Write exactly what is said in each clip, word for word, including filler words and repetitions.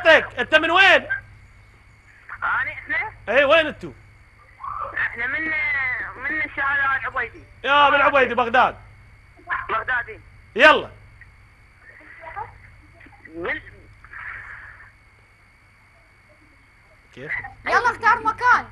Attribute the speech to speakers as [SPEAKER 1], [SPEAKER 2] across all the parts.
[SPEAKER 1] تحياتك. انت من وين؟
[SPEAKER 2] انا احنا
[SPEAKER 1] اي وين انتو؟
[SPEAKER 2] احنا من من الشارع العبيدي.
[SPEAKER 1] يا من عبيدي بغداد.
[SPEAKER 2] بغدادي.
[SPEAKER 1] يلا
[SPEAKER 2] من
[SPEAKER 1] كيف؟
[SPEAKER 3] يلا اختار مكان.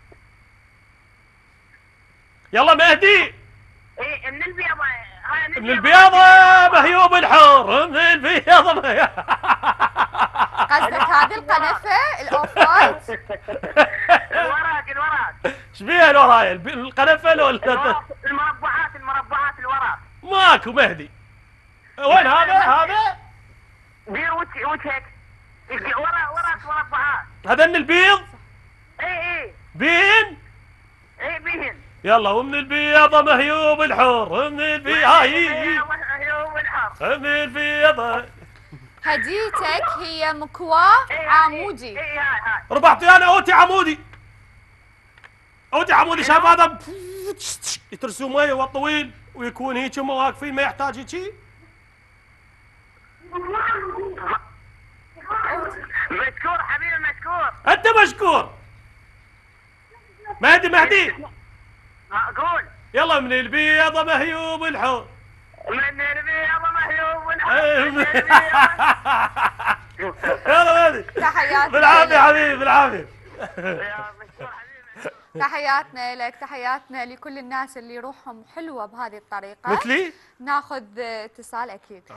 [SPEAKER 1] يلا مهدي.
[SPEAKER 2] ايه من البيضة. هاي
[SPEAKER 1] من البياضة مهيوب الحور، من البياضة مهيوب.
[SPEAKER 3] قصدك هذه القنفه الاوف وايت؟
[SPEAKER 2] الوراق الوراق.
[SPEAKER 1] ايش بيها الورايا؟ القنفل ولا
[SPEAKER 2] المربعات المربعات الوراق.
[SPEAKER 1] ماكو مهدي. وين هذا؟ هذا؟
[SPEAKER 2] دير وجه وجهك. ورا وراك مربعات.
[SPEAKER 1] هذا من البيض؟
[SPEAKER 2] اي اي.
[SPEAKER 1] بين؟
[SPEAKER 2] اي بيهن.
[SPEAKER 1] يلا ومن البياضة مهيوب الحور، من البياضة هاي
[SPEAKER 2] مهيوب الحور.
[SPEAKER 1] من البياضة.
[SPEAKER 3] هديتك هي مكواه عمودي.
[SPEAKER 2] اي هاي هاي.
[SPEAKER 1] ربحت انا اوتي عمودي. اوتي عمودي. شايف هذا يترسوا ميه والطويل ويكون هيك هم واقفين ما يحتاج هيك.
[SPEAKER 2] مشكور حبيبي مشكور.
[SPEAKER 1] انت مشكور. مهدي مهدي.
[SPEAKER 2] قول.
[SPEAKER 1] يلا من البيضة مهيوب الحور،
[SPEAKER 2] من البيضة مهيوب الحور.
[SPEAKER 1] يلا مهدي.
[SPEAKER 3] تحياتنا
[SPEAKER 1] بالعافية
[SPEAKER 3] لك.
[SPEAKER 1] حبيبي بالعافية.
[SPEAKER 3] تحياتنا لك، تحياتنا لكل الناس اللي روحهم حلوه بهذه الطريقه.
[SPEAKER 1] مثلي؟
[SPEAKER 3] ناخذ اتصال اكيد.